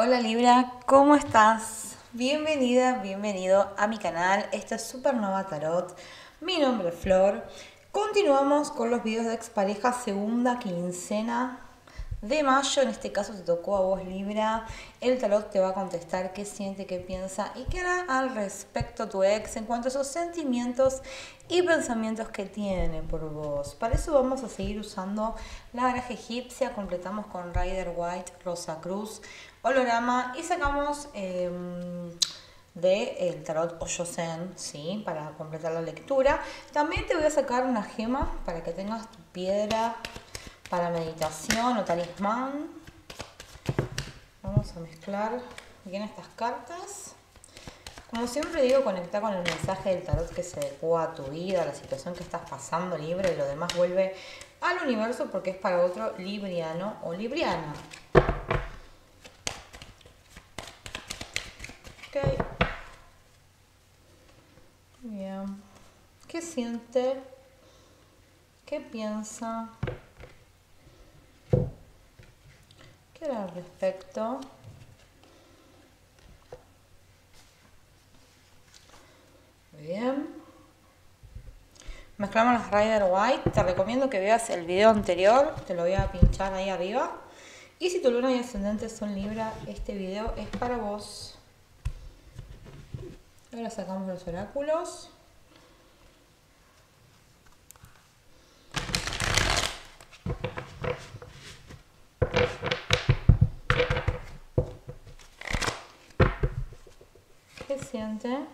Hola Libra, ¿cómo estás? Bienvenida, bienvenido a mi canal. Esto es Supernova Tarot. Mi nombre es Flor. Continuamos con los videos de expareja segunda quincena de mayo. En este caso te tocó a vos Libra. El tarot te va a contestar qué siente, qué piensa y qué hará al respecto tu ex en cuanto a esos sentimientos y pensamientos que tiene por vos. Para eso vamos a seguir usando la baraja egipcia. Completamos con Rider White, Rosa Cruz, holograma y sacamos de el tarot Oyosen, ¿sí? Para completar la lectura. También te voy a sacar una gema para que tengas tu piedra para meditación o talismán. Vamos a mezclar bien estas cartas. Como siempre digo, conecta con el mensaje del tarot que se adecua a tu vida, a la situación que estás pasando, Libra, y lo demás vuelve al universo porque es para otro libriano o libriana. Ok. Bien. ¿Qué siente? ¿Qué piensa? ¿Qué hará al respecto? Bien. Mezclamos las Rider White. Te recomiendo que veas el video anterior. Te lo voy a pinchar ahí arriba. Y si tu luna y ascendente son Libra, este video es para vos. Ahora sacamos los oráculos. ¿Qué siente?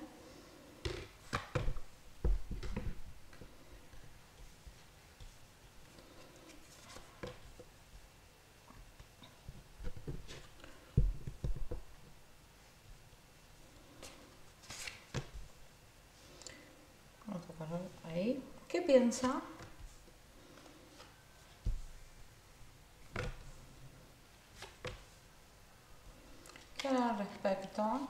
Vamos a poner ahí. ¿Qué piensa? ¿Qué hará al respecto?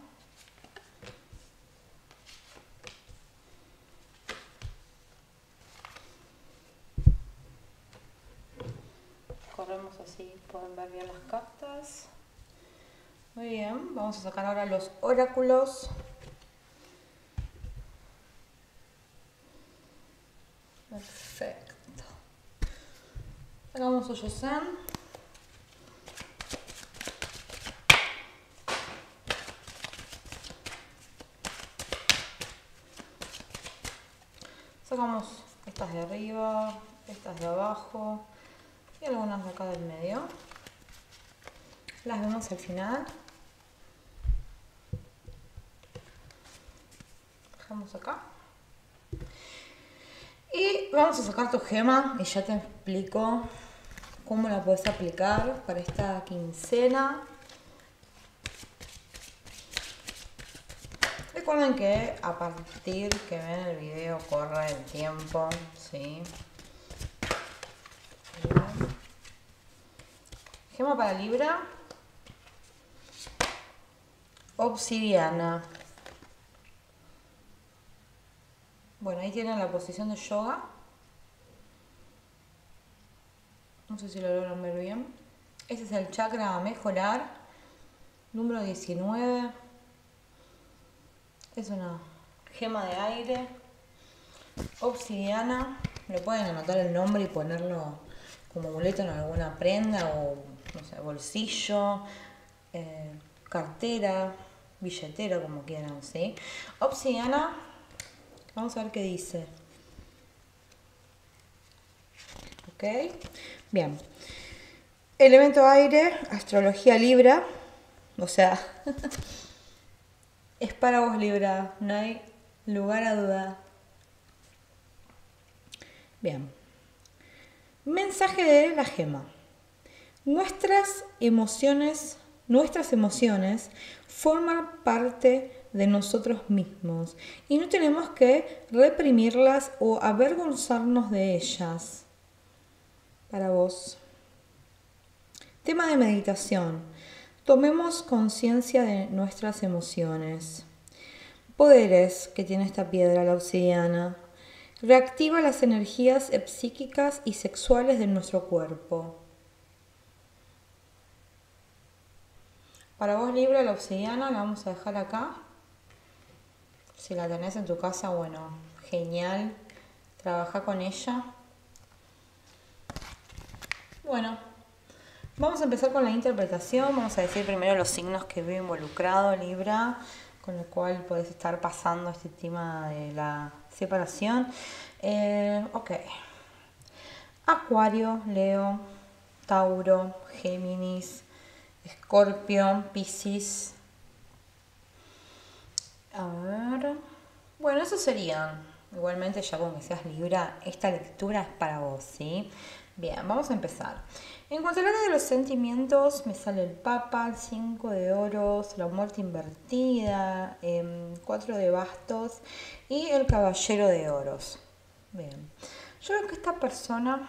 Corremos así, pueden ver bien las cartas. Muy bien, vamos a sacar ahora los oráculos. Perfecto. Sacamos Oyosen. Sacamos estas de arriba, estas de abajo y algunas de acá del medio. Las vemos al final. Dejamos acá. Y vamos a sacar tu gema y ya te explico cómo la puedes aplicar para esta quincena. Recuerden que a partir que ven el video corre el tiempo, ¿sí? Gema para Libra. Obsidiana. Bueno, ahí tienen la posición de yoga. No sé si lo logran ver bien. Este es el chakra a mejorar. Número 19. Es una gema de aire. Obsidiana. Le pueden anotar el nombre y ponerlo como amuleto en alguna prenda o, no sé, bolsillo, cartera, billetera, como quieran, ¿sí? Obsidiana. Vamos a ver qué dice. Ok. Bien. Elemento aire, astrología Libra. O sea, es para vos Libra, no hay lugar a duda. Bien. Mensaje de la gema. Nuestras emociones forman parte de nosotros mismos y no tenemos que reprimirlas o avergonzarnos de ellas. Para vos. Tema de meditación. Tomemos conciencia de nuestras emociones. Poderes que tiene esta piedra, la obsidiana. Reactiva las energías psíquicas y sexuales de nuestro cuerpo. Para vos, Libra, la obsidiana la vamos a dejar acá. Si la tenés en tu casa, bueno, genial. Trabaja con ella. Bueno, vamos a empezar con la interpretación. Vamos a decir primero los signos que veo involucrado, Libra, con el cual podés estar pasando este tema de la separación. Ok. Acuario, Leo, Tauro, Géminis, Escorpio, Piscis. A ver. Bueno, esos serían. Igualmente, ya con que seas Libra, esta lectura es para vos, ¿sí? Bien, vamos a empezar. En cuanto al área de los sentimientos, me sale el Papa, el 5 de oros, la muerte invertida, 4 de bastos y el caballero de oros. Bien. Yo creo que esta persona,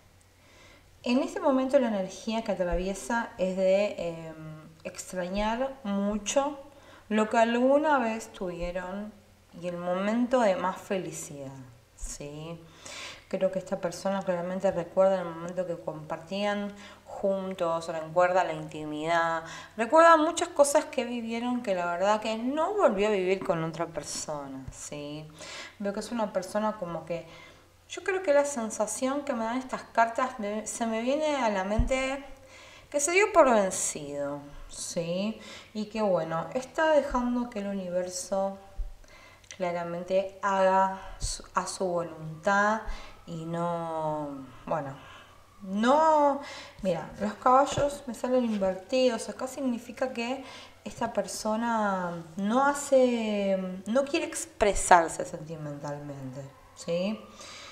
en este momento la energía que atraviesa es de extrañar mucho lo que alguna vez tuvieron y el momento de más felicidad, ¿sí? Creo que esta persona claramente recuerda el momento que compartían juntos, recuerda la intimidad, recuerda muchas cosas que vivieron que la verdad que no volvió a vivir con otra persona, ¿sí? Veo que es una persona como que, yo creo que la sensación que me dan estas cartas, se me viene a la mente que se dio por vencido, ¿sí? Y que bueno, está dejando que el universo claramente haga a su voluntad y no, bueno, no, mira, los caballos me salen invertidos, acá significa que esta persona no quiere expresarse sentimentalmente, ¿sí?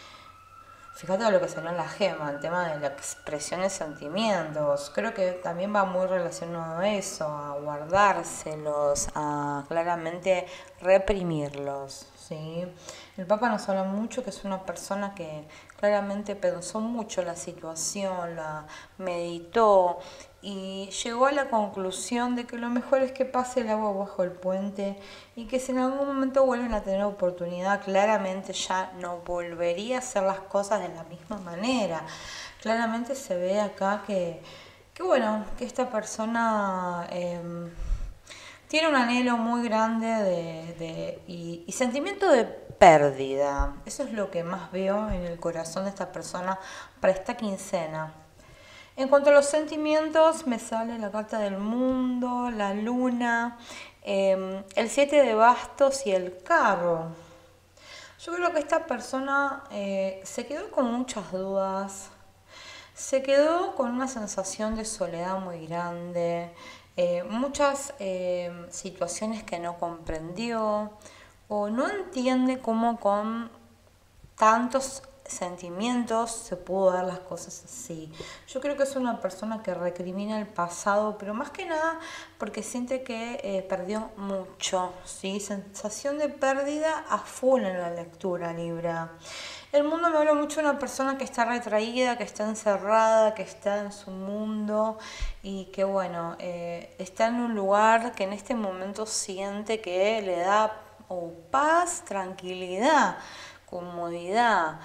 Fíjate lo que salió en la gema, el tema de la expresión de sentimientos. Creo que también va muy relacionado a eso, a guardárselos, a claramente reprimirlos, ¿sí? El Papa nos habla mucho que es una persona que claramente pensó mucho la situación, la meditó y llegó a la conclusión de que lo mejor es que pase el agua bajo el puente y que si en algún momento vuelven a tener oportunidad, claramente ya no volvería a hacer las cosas de la misma manera. Claramente se ve acá que bueno, que esta persona tiene un anhelo muy grande y sentimiento de pérdida. Eso es lo que más veo en el corazón de esta persona para esta quincena. En cuanto a los sentimientos, me sale la carta del mundo, la luna, el 7 de bastos y el carro. Yo creo que esta persona se quedó con muchas dudas, se quedó con una sensación de soledad muy grande, muchas situaciones que no comprendió o no entiende cómo con tantos sentimientos se pudo dar las cosas así. Yo creo que es una persona que recrimina el pasado, pero más que nada porque siente que perdió mucho, ¿sí? Sensación de pérdida a full en la lectura, Libra. El mundo me habla mucho de una persona que está retraída, que está encerrada, que está en su mundo y que bueno, está en un lugar que en este momento siente que le da paz, tranquilidad, comodidad.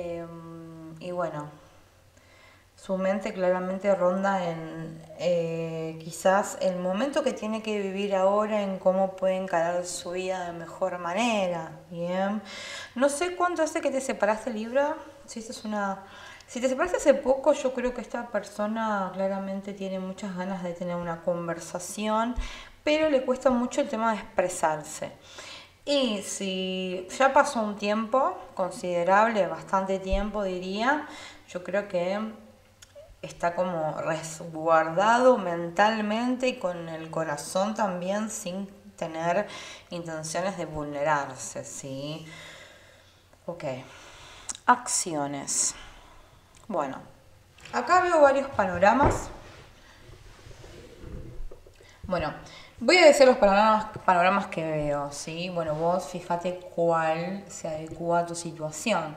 Y bueno, su mente claramente ronda en quizás el momento que tiene que vivir ahora, en cómo puede encarar su vida de mejor manera. Bien, no sé cuánto hace que te separaste, Libra. Si te separaste hace poco, yo creo que esta persona claramente tiene muchas ganas de tener una conversación, pero le cuesta mucho el tema de expresarse. Y si ya pasó un tiempo considerable, bastante tiempo diría, yo creo que está como resguardado mentalmente y con el corazón también sin tener intenciones de vulnerarse, ¿sí? Ok, acciones. Bueno, acá veo varios panoramas. Bueno, voy a decir los panoramas que veo, ¿sí? Bueno, vos fíjate cuál se adecua a tu situación.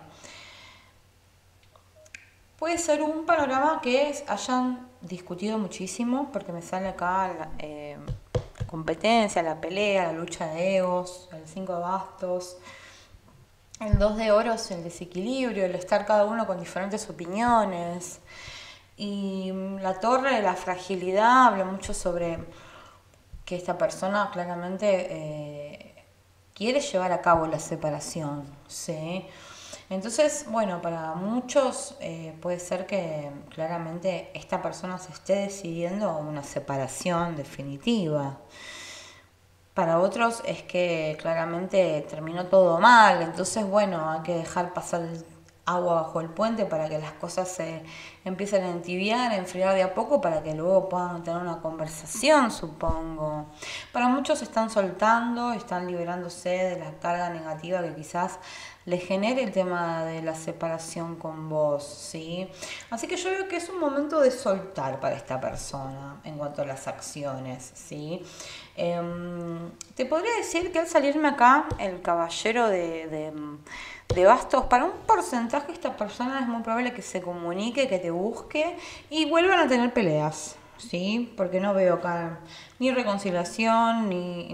Puede ser un panorama que hayan discutido muchísimo, porque me sale acá la competencia, la pelea, la lucha de egos, el 5 de bastos, el 2 de oros, el desequilibrio, el estar cada uno con diferentes opiniones. Y la torre de la fragilidad habla mucho sobre que esta persona claramente quiere llevar a cabo la separación, ¿sí? Entonces, bueno, para muchos puede ser que claramente esta persona se esté decidiendo a una separación definitiva. Para otros es que claramente terminó todo mal, entonces bueno, hay que dejar pasar el agua bajo el puente para que las cosas se empiecen a entibiar, a enfriar de a poco para que luego puedan tener una conversación, supongo. Para muchos están soltando, están liberándose de la carga negativa que quizás le genere el tema de la separación con vos, ¿sí? Así que yo veo que es un momento de soltar para esta persona en cuanto a las acciones, ¿sí? Te podría decir que al salirme acá, el caballero de bastos, para un porcentaje esta persona es muy probable que se comunique, que te busque y vuelvan a tener peleas, ¿sí? Porque no veo acá ni reconciliación,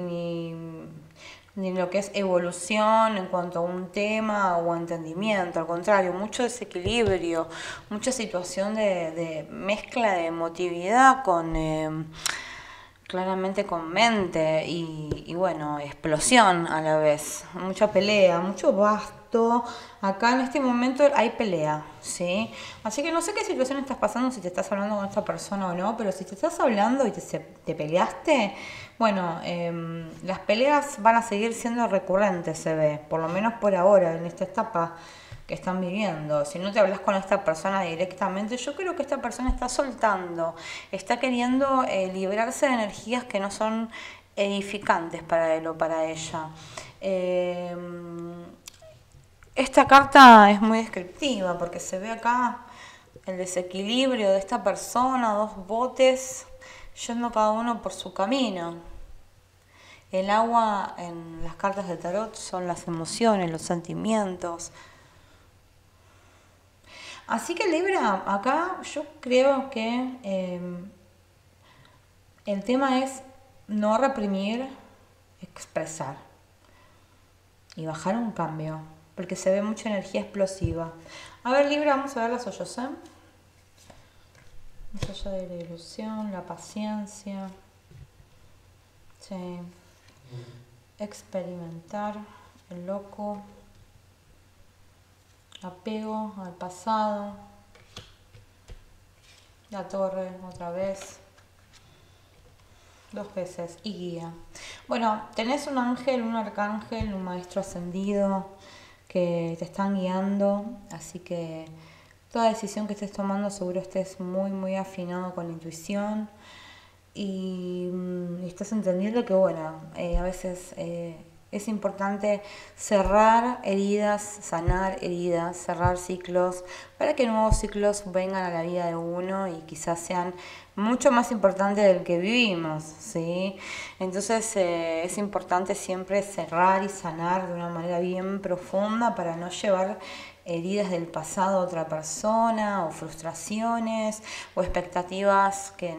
ni lo que es evolución en cuanto a un tema o entendimiento. Al contrario, mucho desequilibrio, mucha situación de mezcla de emotividad con claramente con mente y bueno, explosión a la vez, mucha pelea, mucho basto. Acá en este momento hay pelea, ¿sí? Así que no sé qué situación estás pasando, si te estás hablando con esta persona o no, pero si te estás hablando y te peleaste, bueno, las peleas van a seguir siendo recurrentes, se ve, por lo menos por ahora, en esta etapa que están viviendo. Si no te hablas con esta persona directamente, yo creo que esta persona está soltando, está queriendo librarse de energías que no son edificantes para él o para ella. Esta carta es muy descriptiva porque se ve acá el desequilibrio de esta persona, dos botes yendo cada uno por su camino. El agua en las cartas de tarot son las emociones, los sentimientos. Así que Libra, acá yo creo que el tema es no reprimir, expresar y bajar un cambio, porque se ve mucha energía explosiva. A ver Libra, vamos a ver las hoyos, ¿eh? Más allá de la ilusión, la paciencia, sí. Experimentar, el loco, apego al pasado, la torre otra vez, 2 veces y guía. Bueno, tenés un ángel, un arcángel, un maestro ascendido que te están guiando, así que toda decisión que estés tomando seguro estés muy afinado con la intuición y estás entendiendo que bueno, a veces es importante cerrar heridas, sanar heridas, cerrar ciclos para que nuevos ciclos vengan a la vida de uno y quizás sean mucho más importantes del que vivimos, ¿sí? Entonces es importante siempre cerrar y sanar de una manera bien profunda para no llevar heridas del pasado a otra persona o frustraciones o expectativas que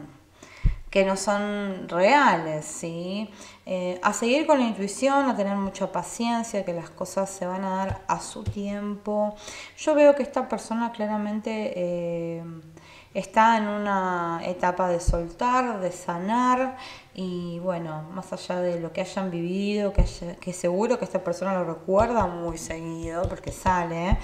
no son reales, ¿sí? A seguir con la intuición, a tener mucha paciencia, que las cosas se van a dar a su tiempo. Yo veo que esta persona claramente está en una etapa de soltar, de sanar y bueno, más allá de lo que hayan vivido, que seguro que esta persona lo recuerda muy seguido porque sale.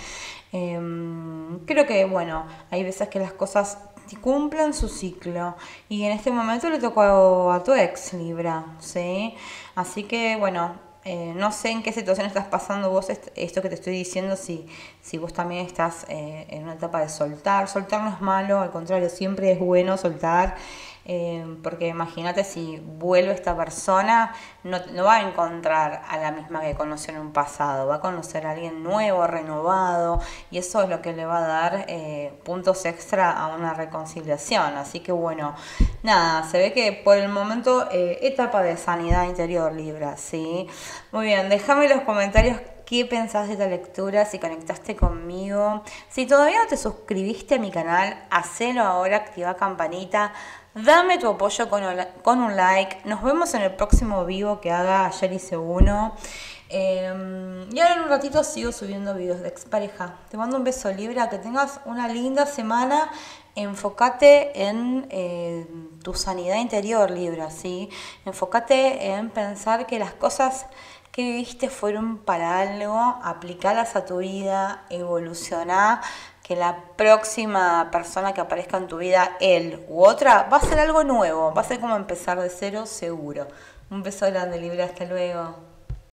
Creo que bueno, hay veces que las cosas cumplan su ciclo y en este momento le tocó a tu ex Libra, ¿sí? Así que bueno, no sé en qué situación estás pasando vos esto que te estoy diciendo, si vos también estás en una etapa de soltar no es malo, al contrario, siempre es bueno soltar, porque imagínate si vuelve esta persona, no va a encontrar a la misma que conoció en un pasado, va a conocer a alguien nuevo, renovado, y eso es lo que le va a dar puntos extra a una reconciliación. Así que bueno, nada, se ve que por el momento etapa de sanidad interior Libra, ¿sí? Muy bien, déjame en los comentarios qué pensás de esta lectura, si conectaste conmigo. Si todavía no te suscribiste a mi canal, hacelo ahora, activa campanita. Dame tu apoyo con un like. Nos vemos en el próximo vivo que haga. Ayer hice uno. Y ahora en un ratito sigo subiendo videos de expareja. Te mando un beso Libra. Que tengas una linda semana. enfócate en tu sanidad interior, Libra, ¿sí? Enfócate en pensar que las cosas que viviste fueron para algo, aplicalas a tu vida, evolucioná, que la próxima persona que aparezca en tu vida, él u otra, va a ser algo nuevo, va a ser como empezar de cero seguro. Un beso grande, Libra, hasta luego.